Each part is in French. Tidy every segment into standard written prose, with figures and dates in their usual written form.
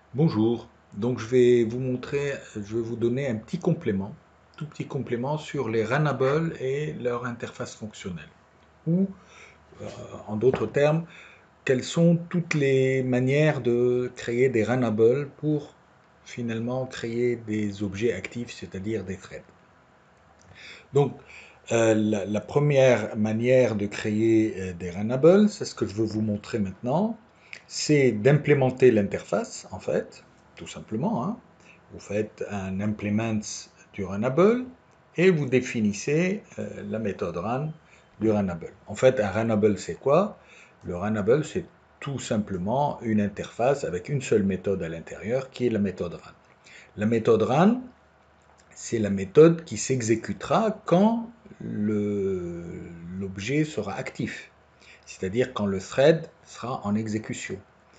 Bonjour, donc je vais vous donner un petit complément, tout petit complément sur les Runables et leur interface fonctionnelle. Ou, euh, en d'autres termes, quelles sont toutes les manières de créer des Runables pour finalement créer des objets actifs, c'est-à-dire des threads. Donc, la première manière de créer des Runables, c'est ce que je veux vous montrer maintenant, c'est d'implémenter l'interface, en fait, tout simplement, hein. Vous faites un implement du Runable et vous définissez la méthode run du Runable. En fait, un Runable, c'est quoi? Le Runable, c'est tout simplement une interface avec une seule méthode à l'intérieur, qui est la méthode run. La méthode run, c'est la méthode qui s'exécutera quand l'objet sera actif, c'est-à-dire quand le thread sera en exécution.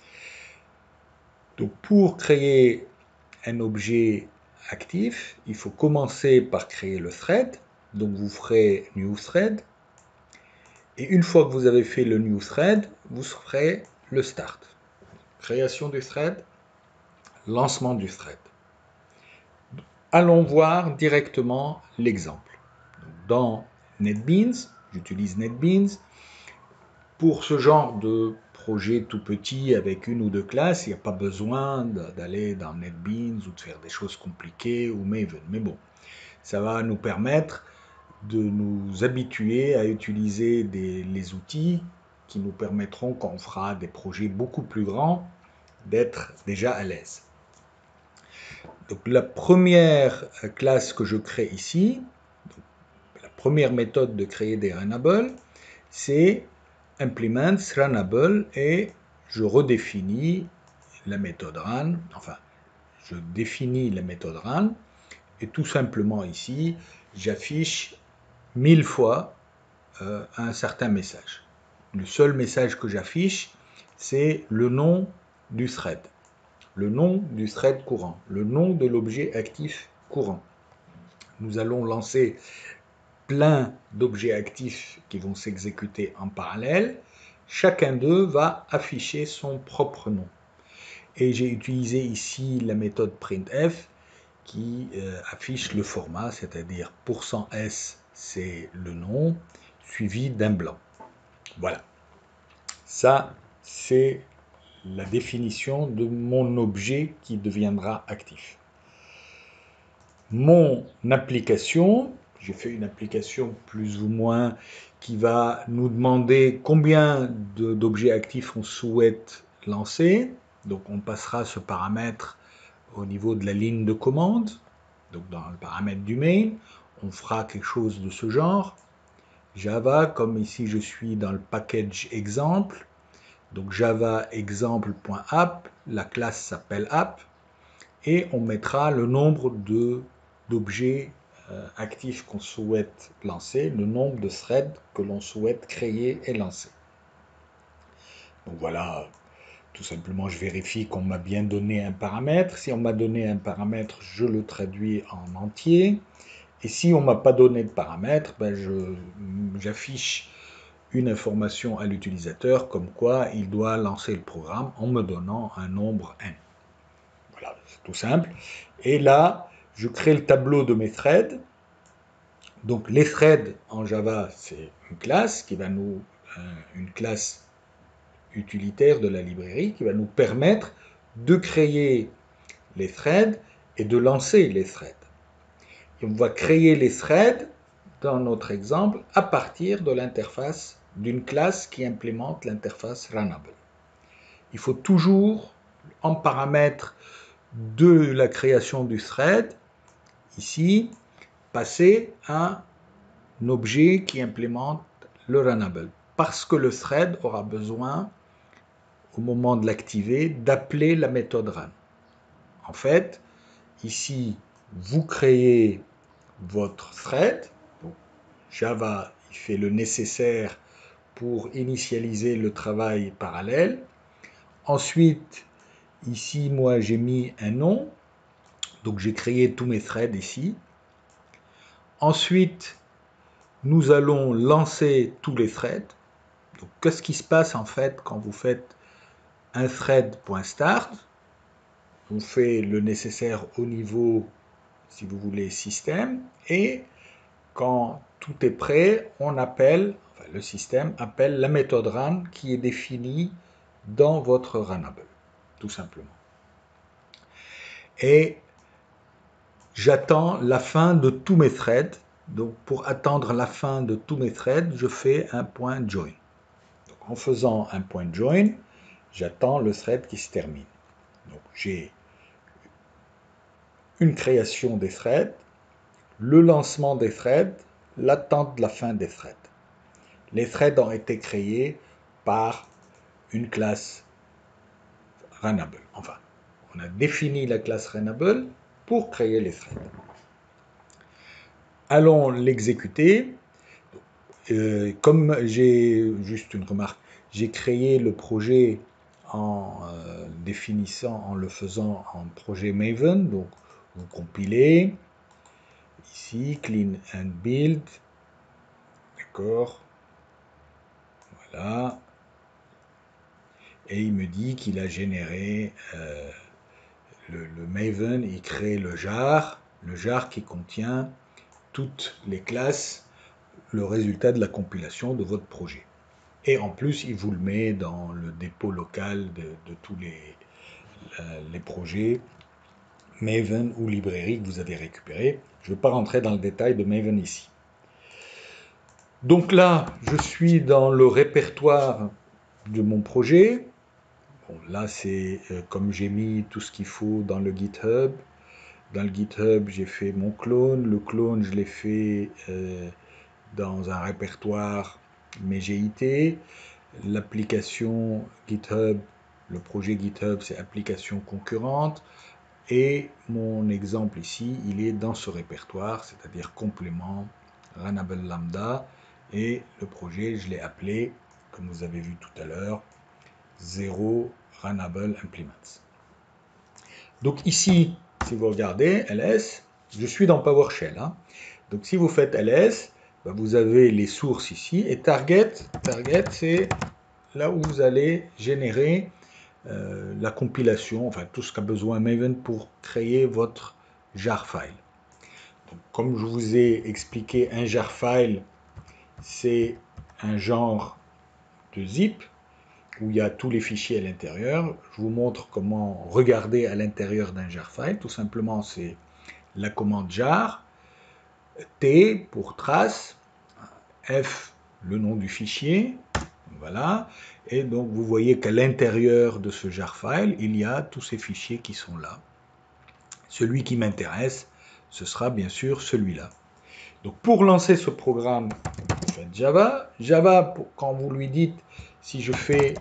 Donc pour créer un objet actif, il faut commencer par créer le thread. Donc vous ferez new thread. Et une fois que vous avez fait le new thread, vous ferez le start. Création du thread, lancement du thread. Allons voir directement l'exemple. Dans NetBeans, j'utilise NetBeans. Pour ce genre de projet tout petit avec une ou deux classes, il n'y a pas besoin d'aller dans NetBeans ou de faire des choses compliquées ou Maven. Mais bon, ça va nous permettre de nous habituer à utiliser les outils qui nous permettront, quand on fera des projets beaucoup plus grands, d'être déjà à l'aise. Donc la première classe que je crée ici, la première méthode de créer des Runables, c'est implements Runable et je redéfinis la méthode run, enfin je définis la méthode run et tout simplement ici j'affiche 1000 fois un certain message. Le seul message que j'affiche, c'est le nom du thread. Le nom du thread courant, le nom de l'objet actif courant. Nous allons lancer plein d'objets actifs qui vont s'exécuter en parallèle. Chacun d'eux va afficher son propre nom. Et j'ai utilisé ici la méthode printf qui affiche le format, c'est-à-dire %s c'est le nom, suivi d'un blanc. Voilà. Ça, c'est la définition de mon objet qui deviendra actif. Mon application, j'ai fait une application plus ou moins qui va nous demander combien d'objets actifs on souhaite lancer. Donc on passera ce paramètre au niveau de la ligne de commande. Donc dans le paramètre du main, on fera quelque chose de ce genre. Java, comme ici je suis dans le package exemple, donc java example.app, la classe s'appelle app, et on mettra le nombre d'objets actifs qu'on souhaite lancer, le nombre de threads que l'on souhaite créer et lancer. Donc voilà, tout simplement je vérifie qu'on m'a bien donné un paramètre. Si on m'a donné un paramètre, je le traduis en entier. Et si on ne m'a pas donné de paramètre, ben j'affiche une information à l'utilisateur comme quoi il doit lancer le programme en me donnant un nombre n. Voilà, c'est tout simple. Et là, je crée le tableau de mes threads. Donc les threads en Java, c'est une classe qui va une classe utilitaire de la librairie qui va nous permettre de créer les threads et de lancer les threads. Et on va créer les threads dans notre exemple à partir de l'interface d'une classe qui implémente l'interface Runnable. Il faut toujours, en paramètre de la création du thread, ici, passer à un objet qui implémente le Runnable. Parce que le thread aura besoin, au moment de l'activer, d'appeler la méthode run. En fait, ici, vous créez votre thread. Donc, Java il fait le nécessaire pour initialiser le travail parallèle. Ensuite, ici, moi, j'ai mis un nom. Donc, j'ai créé tous mes threads ici. Ensuite, nous allons lancer tous les threads. Donc, qu'est-ce qui se passe en fait quand vous faites un thread.start? on fait le nécessaire au niveau, si vous voulez, système, et quand tout est prêt, on appelle, enfin, le système appelle la méthode run qui est définie dans votre Runable, tout simplement. Et j'attends la fin de tous mes threads. Donc pour attendre la fin de tous mes threads, je fais un point join. Donc, en faisant un point join, j'attends le thread qui se termine. Donc j'ai une création des threads, le lancement des threads, l'attente de la fin des threads. Les threads ont été créés par une classe Runnable. Enfin, on a défini la classe Runnable pour créer les threads. Allons l'exécuter. Comme j'ai, juste une remarque, j'ai créé le projet en définissant, en le faisant en projet Maven. Donc, vous compilez. Ici, clean and build. D'accord. Voilà. Et il me dit qu'il a généré le Maven, il crée le jar qui contient toutes les classes, le résultat de la compilation de votre projet. Et en plus, il vous le met dans le dépôt local de tous les projets Maven ou librairie que vous avez récupérés. Je ne vais pas rentrer dans le détail de Maven ici. Donc là, je suis dans le répertoire de mon projet. Bon, là, c'est comme j'ai mis tout ce qu'il faut dans le GitHub. Dans le GitHub, j'ai fait mon clone. Le clone, je l'ai fait dans un répertoire MeGIT. L'application GitHub, le projet GitHub, c'est application concurrente. Et mon exemple ici, il est dans ce répertoire, c'est-à-dire complément, Runnable Lambda. Et le projet, je l'ai appelé, comme vous avez vu tout à l'heure, 0 Runnable Implements. Donc ici, si vous regardez ls, je suis dans PowerShell. Hein. Donc si vous faites ls, ben vous avez les sources ici. Et target c'est là où vous allez générer la compilation, enfin tout ce qu'a besoin Maven pour créer votre jar file. Donc, comme je vous ai expliqué, un jar file, c'est un genre de zip où il y a tous les fichiers à l'intérieur. Je vous montre comment regarder à l'intérieur d'un jar file. Tout simplement, c'est la commande jar, T pour trace, F le nom du fichier, voilà. Et donc vous voyez qu'à l'intérieur de ce jar file, il y a tous ces fichiers qui sont là. Celui qui m'intéresse, ce sera bien sûr celui-là. Donc pour lancer ce programme, vous faites Java. Java, quand vous lui dites, si je fais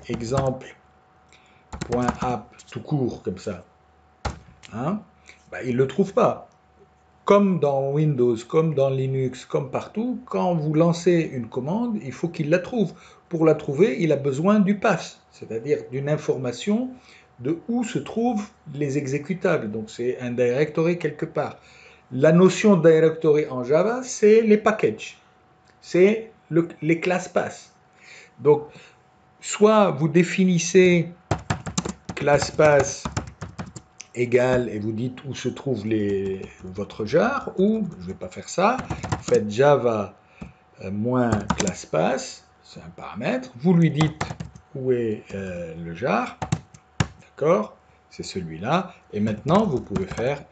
exemple.app tout court comme ça, hein, bah, il ne le trouve pas. Comme dans Windows, comme dans Linux, comme partout, quand vous lancez une commande, il faut qu'il la trouve. Pour la trouver, il a besoin du path, c'est-à-dire d'une information de où se trouvent les exécutables. Donc c'est un directory quelque part. La notion de directory en Java, c'est les packages. C'est les classes path. Donc, soit vous définissez classe path égale et vous dites où se trouve votre jar, ou, je ne vais pas faire ça, faites java moins classe path, c'est un paramètre, vous lui dites où est le jar, d'accord, c'est celui-là, et maintenant vous pouvez faire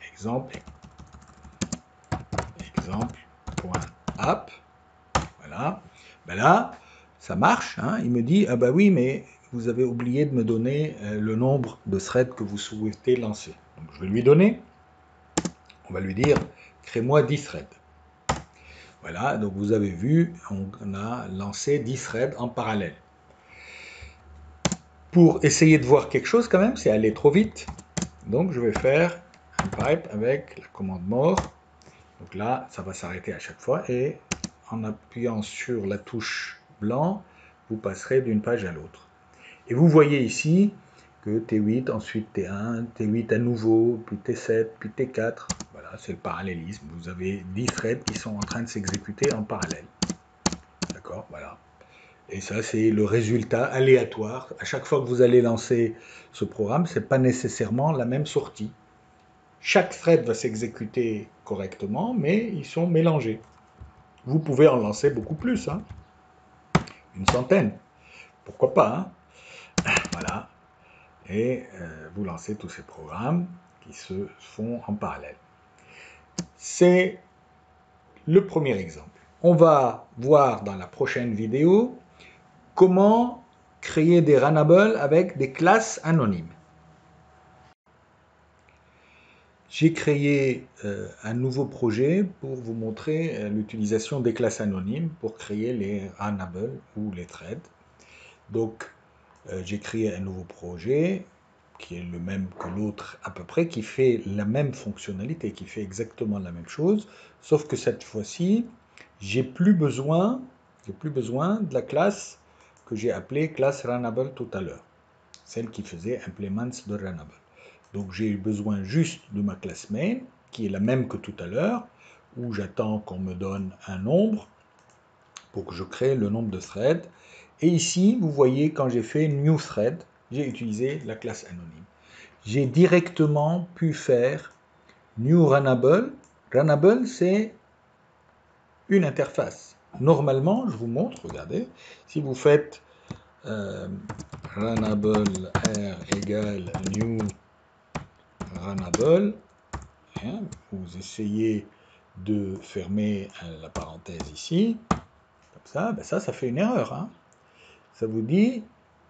exemple.app, voilà, ben là, ça marche, hein, il me dit, ah bah oui, mais vous avez oublié de me donner le nombre de threads que vous souhaitez lancer. Donc je vais lui donner, on va lui dire, crée-moi 10 threads. Voilà, donc vous avez vu, on a lancé 10 threads en parallèle. Pour essayer de voir quelque chose quand même, c'est aller trop vite. Donc je vais faire un pipe avec la commande more. Donc là, ça va s'arrêter à chaque fois et en appuyant sur la touche blanc, vous passerez d'une page à l'autre. Et vous voyez ici que T8, ensuite T1, T8 à nouveau, puis T7, puis T4. Voilà, c'est le parallélisme. Vous avez 10 threads qui sont en train de s'exécuter en parallèle. D'accord, voilà. Et ça, c'est le résultat aléatoire. À chaque fois que vous allez lancer ce programme, ce n'est pas nécessairement la même sortie. Chaque thread va s'exécuter correctement, mais ils sont mélangés. Vous pouvez en lancer beaucoup plus, hein, une centaine. Pourquoi pas, hein. Voilà. Et vous lancez tous ces programmes qui se font en parallèle. C'est le premier exemple. On va voir dans la prochaine vidéo comment créer des runnables avec des classes anonymes. J'ai créé un nouveau projet pour vous montrer l'utilisation des classes anonymes pour créer les runnables ou les threads. Donc, j'ai créé un nouveau projet qui est le même que l'autre à peu près, qui fait la même fonctionnalité, qui fait exactement la même chose, sauf que cette fois-ci, j'ai plus besoin de la classe que j'ai appelée classe runnable tout à l'heure, celle qui faisait implements de runnable. Donc j'ai besoin juste de ma classe main, qui est la même que tout à l'heure, où j'attends qu'on me donne un nombre pour que je crée le nombre de threads. Et ici, vous voyez, quand j'ai fait new thread, j'ai utilisé la classe anonyme. J'ai directement pu faire new runnable. Runnable, c'est une interface. Normalement, je vous montre, regardez, si vous faites runnable r égale new runnable, hein, vous essayez de fermer la parenthèse ici, comme ça, ben ça fait une erreur, hein. Ça vous dit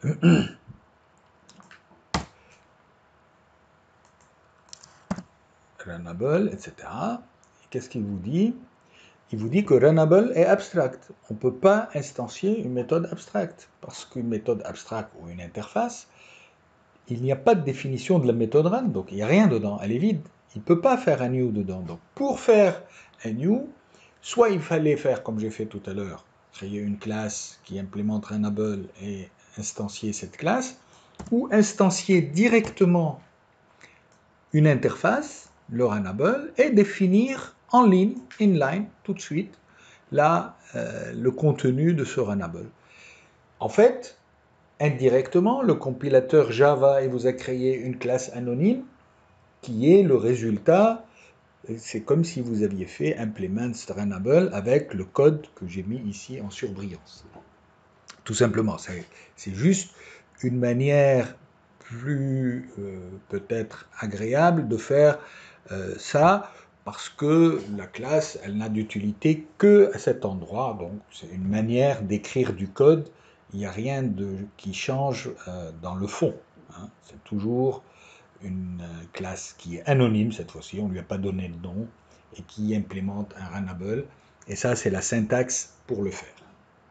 runnable, etc. Qu'est-ce qu'il vous dit? Il vous dit que runnable est abstract. On ne peut pas instancier une méthode abstracte, parce qu'une méthode abstracte ou une interface, il n'y a pas de définition de la méthode run, donc il n'y a rien dedans, elle est vide. Il ne peut pas faire un new dedans. Donc pour faire un new, soit il fallait faire comme j'ai fait tout à l'heure, créer une classe qui implémente runnable et instancier cette classe, ou instancier directement une interface, le runnable, et définir en ligne, inline, tout de suite, le contenu de ce runnable. En fait, indirectement, le compilateur Java vous a créé une classe anonyme qui est le résultat. C'est comme si vous aviez fait implements runnable avec le code que j'ai mis ici en surbrillance. Tout simplement, c'est juste une manière plus peut-être agréable de faire ça, parce que la classe, elle n'a d'utilité que à cet endroit, donc c'est une manière d'écrire du code, il n'y a rien qui change dans le fond, hein. C'est toujours une classe qui est anonyme cette fois-ci, on ne lui a pas donné de nom, et qui implémente un runnable, et ça c'est la syntaxe pour le faire.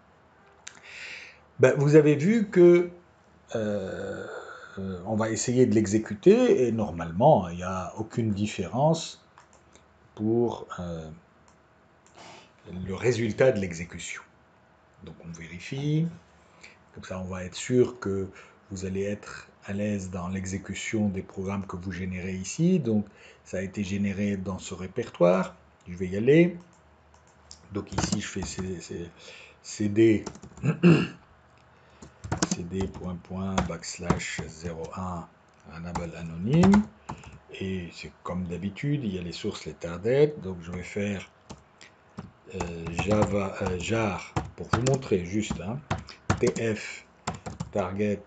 Ben, vous avez vu que on va essayer de l'exécuter et normalement il n'y a aucune différence pour le résultat de l'exécution. Donc on vérifie, comme ça on va être sûr que vous allez être à l'aise dans l'exécution des programmes que vous générez ici. Donc ça a été généré dans ce répertoire, je vais y aller. Donc ici je fais cd cd //01 runnable anonyme, et c'est comme d'habitude, il y a les sources, les targets, donc je vais faire jar pour vous montrer juste, hein, tf target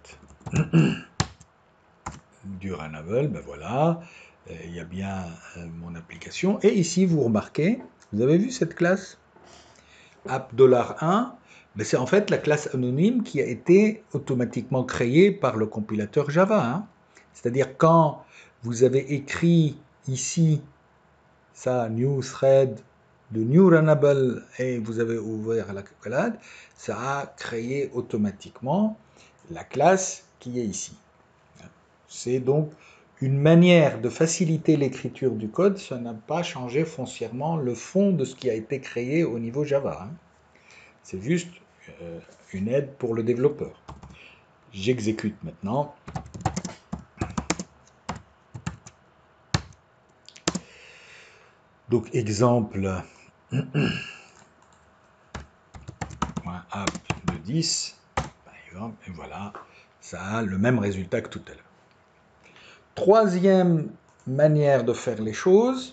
du runnable, ben voilà, il y a bien mon application, et ici vous remarquez, vous avez vu cette classe app $1, mais c'est en fait la classe anonyme qui a été automatiquement créée par le compilateur Java, hein. C'est-à-dire quand vous avez écrit ici ça, new thread de new runnable, et vous avez ouvert la calculade, ça a créé automatiquement la classe qui est ici. C'est donc une manière de faciliter l'écriture du code, ça n'a pas changé foncièrement le fond de ce qui a été créé au niveau Java, hein. C'est juste une aide pour le développeur. J'exécute maintenant. Donc exemple app de 10, par exemple, et voilà, ça a le même résultat que tout à l'heure. Troisième manière de faire les choses,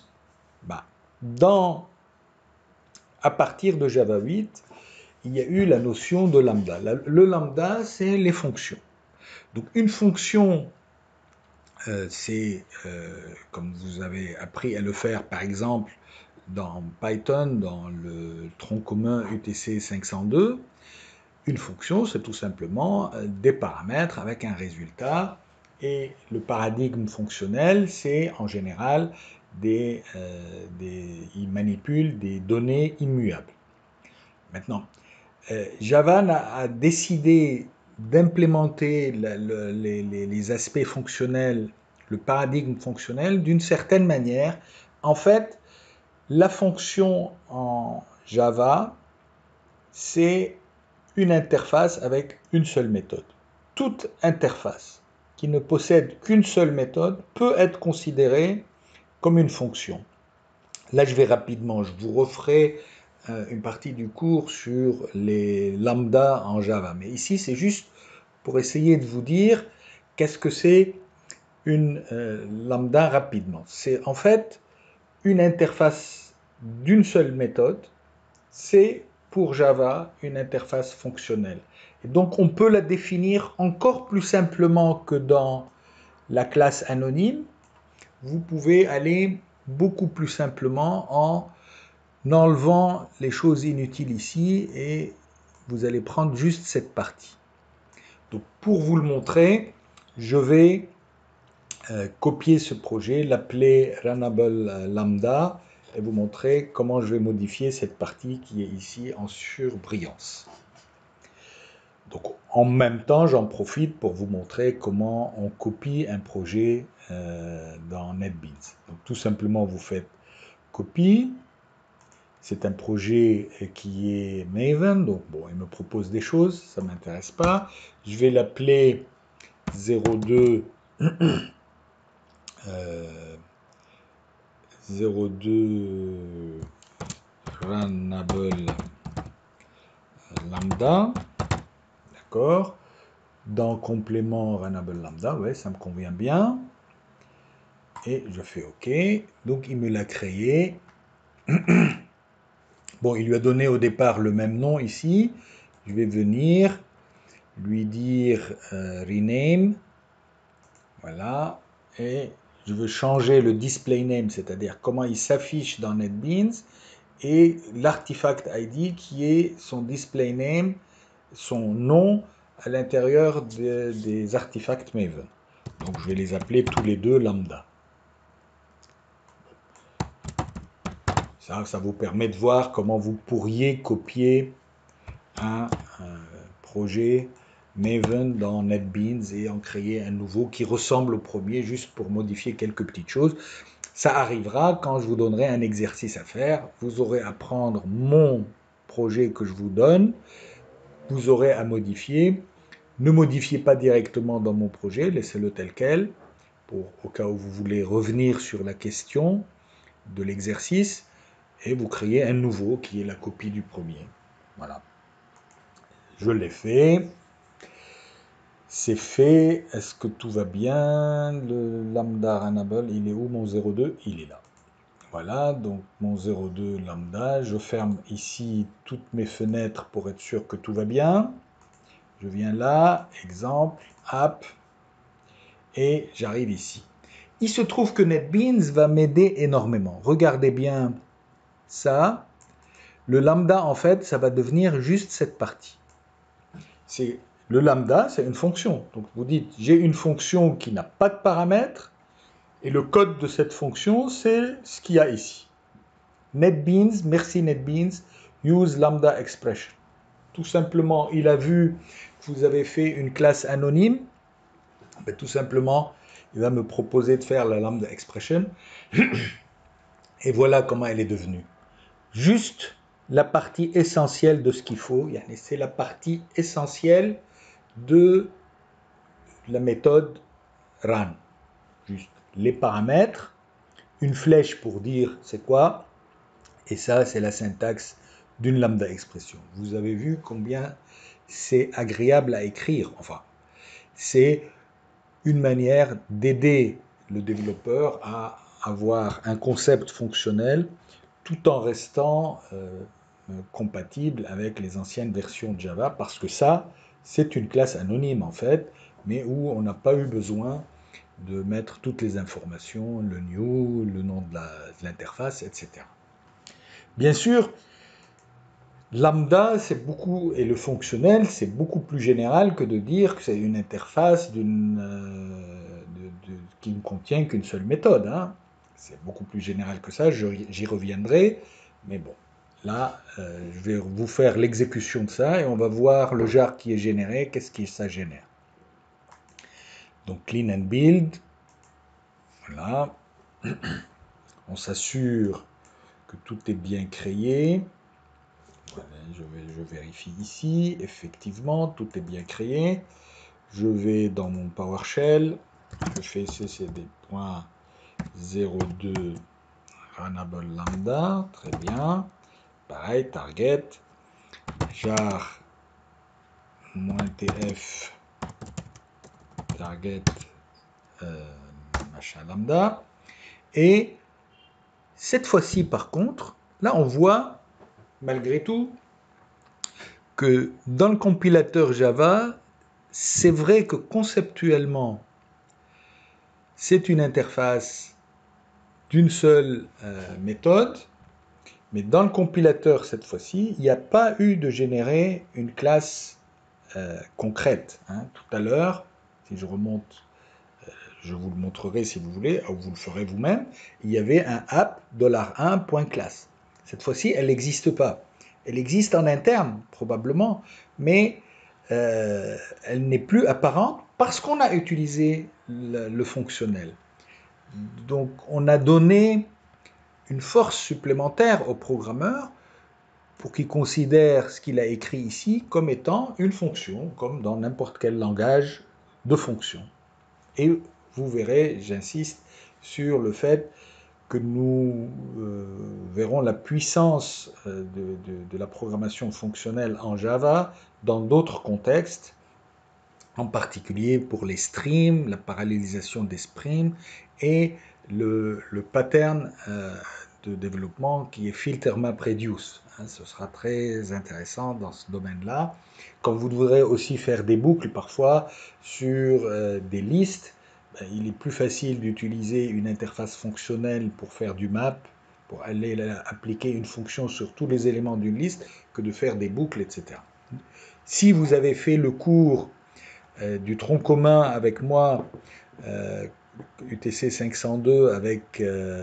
à partir de Java 8, il y a eu la notion de lambda. Le lambda, c'est les fonctions. Donc une fonction, c'est, comme vous avez appris à le faire, par exemple, dans Python, dans le tronc commun UTC 502, une fonction, c'est tout simplement des paramètres avec un résultat. Et le paradigme fonctionnel, c'est en général il manipule des données immuables. Maintenant, Java a décidé d'implémenter les aspects fonctionnels, le paradigme fonctionnel d'une certaine manière. En fait, la fonction en Java, c'est une interface avec une seule méthode. Toute interface qui ne possède qu'une seule méthode peut être considérée comme une fonction. Là, je vais rapidement, je vous referai une partie du cours sur les lambda en Java. Mais ici, c'est juste pour essayer de vous dire qu'est-ce que c'est une lambda rapidement. C'est en fait une interface d'une seule méthode. C'est pour Java une interface fonctionnelle. Et donc, on peut la définir encore plus simplement que dans la classe anonyme. Vous pouvez aller beaucoup plus simplement en enlevant les choses inutiles ici et vous allez prendre juste cette partie. Donc pour vous le montrer, je vais copier ce projet, l'appeler Runnable Lambda et vous montrer comment je vais modifier cette partie qui est ici en surbrillance. Donc en même temps, j'en profite pour vous montrer comment on copie un projet dans NetBeans. Donc tout simplement, vous faites copie. C'est un projet qui est Maven, donc bon, il me propose des choses, ça ne m'intéresse pas. Je vais l'appeler 02 02 Runnable Lambda, d'accord. Dans complément Runnable Lambda, ouais, ça me convient bien. Et je fais OK. Donc il me l'a créé. Bon, il lui a donné au départ le même nom ici. Je vais venir lui dire rename. Voilà. Et je veux changer le display name, c'est-à-dire comment il s'affiche dans NetBeans, et l'artifact ID qui est son display name, son nom à l'intérieur des artefacts Maven. Donc je vais les appeler tous les deux lambda. Ça vous permet de voir comment vous pourriez copier un projet Maven dans NetBeans et en créer un nouveau qui ressemble au premier, juste pour modifier quelques petites choses. Ça arrivera quand je vous donnerai un exercice à faire. Vous aurez à prendre mon projet que je vous donne, vous aurez à modifier. Ne modifiez pas directement dans mon projet, laissez-le tel quel, au cas où vous voulez revenir sur la question de l'exercice, et vous créez un nouveau qui est la copie du premier. Voilà. Je l'ai fait. C'est fait. Est-ce que tout va bien? Le lambda runnable, il est où mon 02? Il est là. Voilà, donc mon 02 lambda. Je ferme ici toutes mes fenêtres pour être sûr que tout va bien. Je viens là, exemple, app, et j'arrive ici. Il se trouve que NetBeans va m'aider énormément. Regardez bien ça. Le lambda, en fait, ça va devenir juste cette partie. Le lambda, c'est une fonction. Donc vous dites, j'ai une fonction qui n'a pas de paramètres, et le code de cette fonction, c'est ce qu'il y a ici. NetBeans, merci NetBeans, use lambda expression. Tout simplement, il a vu que vous avez fait une classe anonyme. Ben, tout simplement, il va me proposer de faire la lambda expression. Et voilà comment elle est devenue. Juste la partie essentielle de ce qu'il faut. C'est la partie essentielle de la méthode run. Juste les paramètres, une flèche pour dire c'est quoi, et ça c'est la syntaxe d'une lambda expression. Vous avez vu combien c'est agréable à écrire. Enfin, c'est une manière d'aider le développeur à avoir un concept fonctionnel tout en restant compatible avec les anciennes versions de Java, parce que ça, c'est une classe anonyme en fait, mais où on n'a pas eu besoin de mettre toutes les informations, le new, le nom de l'interface, etc. Bien sûr, lambda, c'est beaucoup, et le fonctionnel, c'est beaucoup plus général que de dire que c'est une interface qui ne contient qu'une seule méthode. Hein. C'est beaucoup plus général que ça, j'y reviendrai, mais bon, là, je vais vous faire l'exécution de ça, et on va voir le jar qui est généré, qu'est-ce que ça génère. Donc clean and build, voilà, on s'assure que tout est bien créé. Voilà, je vérifie ici, effectivement, tout est bien créé. Je vais dans mon PowerShell, je fais ccd.02 runnable lambda, très bien. Pareil, target, jar -tf target machin lambda. Et cette fois-ci, par contre, là on voit malgré tout que dans le compilateur Java, c'est vrai que conceptuellement, c'est une interface d'une seule méthode, mais dans le compilateur cette fois-ci, il n'y a pas eu de générer une classe concrète. Hein. Tout à l'heure, si je remonte, je vous le montrerai si vous voulez, ou vous le ferez vous-même, il y avait un app $1.class. Cette fois-ci, elle n'existe pas. Elle existe en interne, probablement, mais elle n'est plus apparente parce qu'on a utilisé le fonctionnel. Donc, on a donné une force supplémentaire au programmeur pour qu'il considère ce qu'il a écrit ici comme étant une fonction, comme dans n'importe quel langage de fonction. Et vous verrez, j'insiste sur le fait que nous verrons la puissance de la programmation fonctionnelle en Java dans d'autres contextes, en particulier pour les streams, la parallélisation des streams et le pattern de développement qui est filter map reduce. Ce sera très intéressant dans ce domaine-là. Quand vous devrez aussi faire des boucles parfois sur des listes, il est plus facile d'utiliser une interface fonctionnelle pour faire du map, pour aller appliquer une fonction sur tous les éléments d'une liste, que de faire des boucles, etc. Si vous avez fait le cours du tronc commun avec moi, UTC 502 avec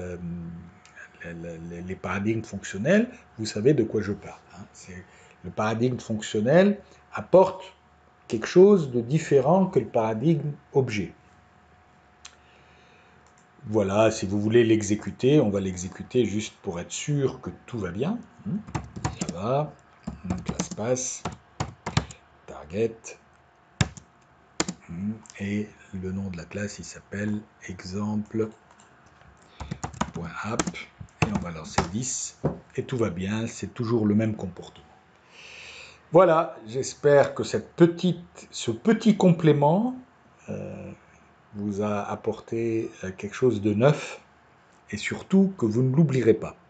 les paradigmes fonctionnels, vous savez de quoi je parle. Hein. Le paradigme fonctionnel apporte quelque chose de différent que le paradigme objet. Voilà, si vous voulez l'exécuter, on va l'exécuter juste pour être sûr que tout va bien. Java, classe pass, target, et le nom de la classe, il s'appelle exemple.app, et on va lancer 10, et tout va bien, c'est toujours le même comportement. Voilà, j'espère que ce petit complément vous a apporté quelque chose de neuf, et surtout que vous ne l'oublierez pas.